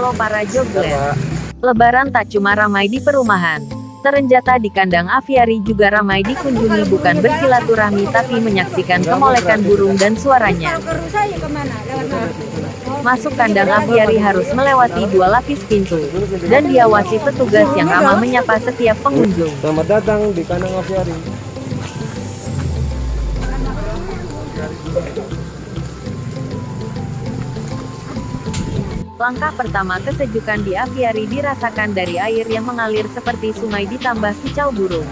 Solo para jogler. Lebaran tak cuma ramai di perumahan. Terenjata di kandang aviari juga ramai dikunjungi, bukan bersilaturahmi tapi menyaksikan kemolekan burung dan suaranya. Masuk kandang aviari harus melewati 2 lapis pintu, dan diawasi petugas yang ramah menyapa setiap pengunjung. Selamat datang di kandang aviari. Langkah pertama kesejukan di aviari dirasakan dari air yang mengalir seperti sungai ditambah kicau burung.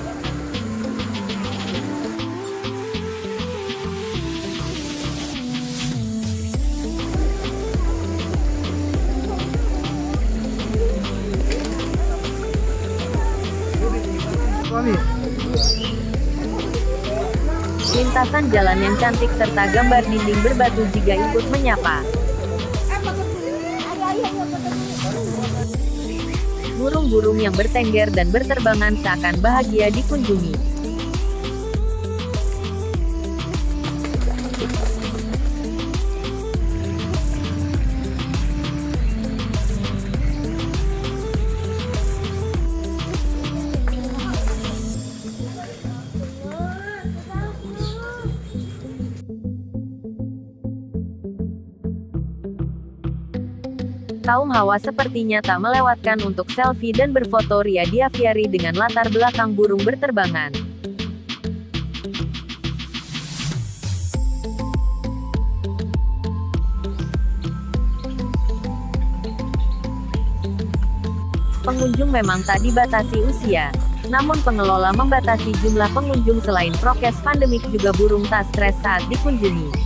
Lintasan jalan yang cantik serta gambar dinding berbatu juga ikut menyapa. Burung-burung yang bertengger dan berterbangan seakan bahagia dikunjungi. Kaum hawa sepertinya tak melewatkan untuk selfie dan berfoto ria di aviari dengan latar belakang burung berterbangan. Pengunjung memang tak dibatasi usia, namun pengelola membatasi jumlah pengunjung. Selain prokes pandemik juga burung tak stres saat dikunjungi.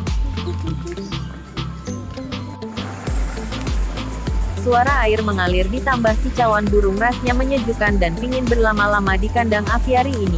Suara air mengalir ditambah kicauan burung rasnya menyejukkan dan pingin berlama-lama di kandang aviari ini.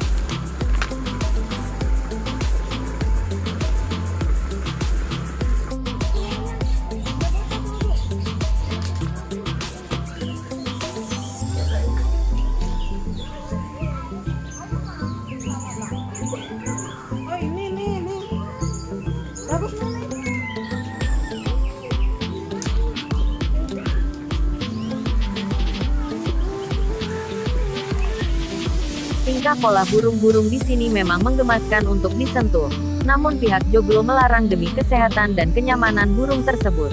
Tingkah pola burung-burung di sini memang menggemaskan untuk disentuh. Namun pihak joglo melarang demi kesehatan dan kenyamanan burung tersebut.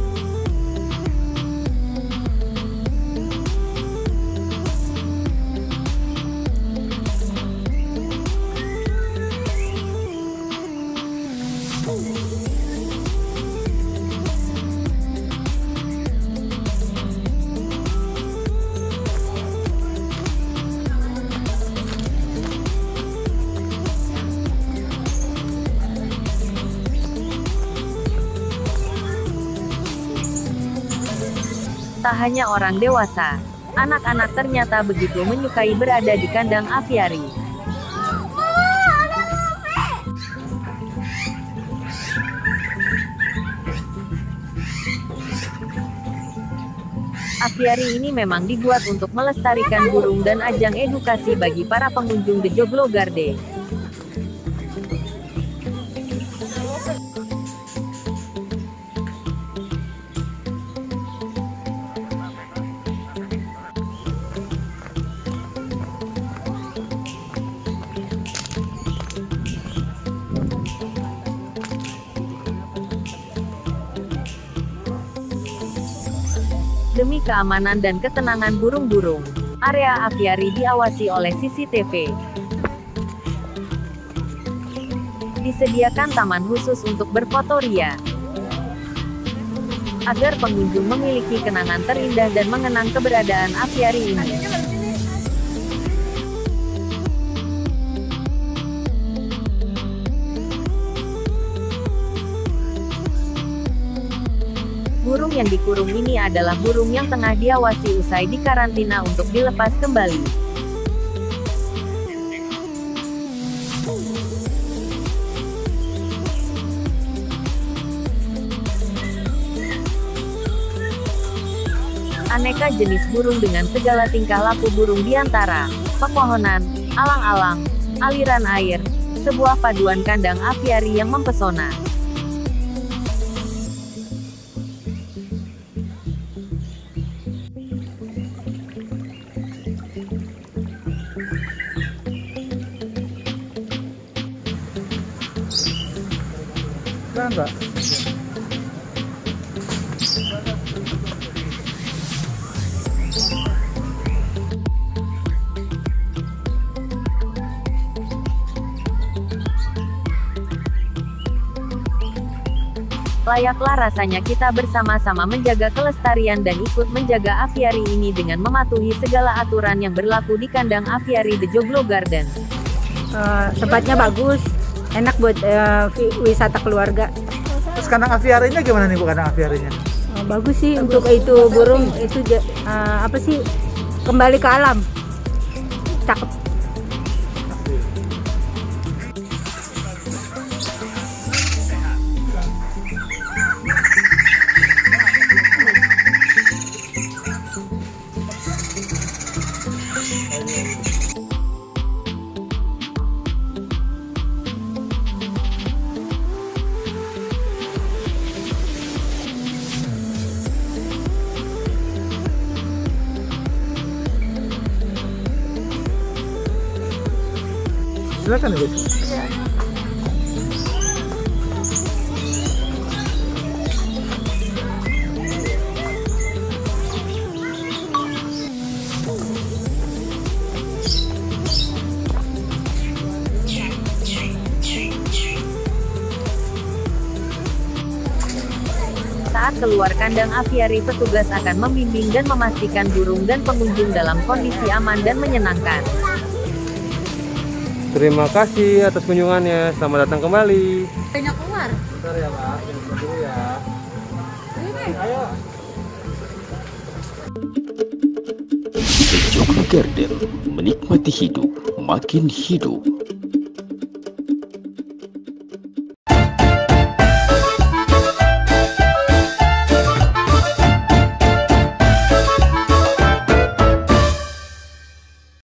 Tak hanya orang dewasa, anak-anak ternyata begitu menyukai berada di kandang aviari. Aviari ini memang dibuat untuk melestarikan burung dan ajang edukasi bagi para pengunjung The Joglo Garden. Demi keamanan dan ketenangan burung-burung, area aviari diawasi oleh CCTV. Disediakan taman khusus untuk berfoto ria, agar pengunjung memiliki kenangan terindah dan mengenang keberadaan aviari ini. Burung yang dikurung ini adalah burung yang tengah diawasi usai dikarantina untuk dilepas kembali. Aneka jenis burung dengan segala tingkah laku burung di antara pepohonan, alang-alang, aliran air, sebuah paduan kandang aviari yang mempesona. Kan, Pak? Layaklah rasanya kita bersama-sama menjaga kelestarian dan ikut menjaga aviari ini dengan mematuhi segala aturan yang berlaku di kandang aviari The Joglo Garden. Tempatnya bagus, enak buat wisata keluarga. Terus kandang aviarinya gimana nih Bu, kandang aviarinya? Bagus sih untuk itu burung itu apa sih, kembali ke alam. Cakep. Silakan ya guys. Saat keluar kandang aviari, petugas akan membimbing dan memastikan burung dan pengunjung dalam kondisi aman dan menyenangkan. Terima kasih atas kunjungannya. Selamat datang kembali. Banyak keluar. Bentar ya Pak, bentar dulu ya. Ayo. The Joglo Garden, menikmati hidup makin hidup.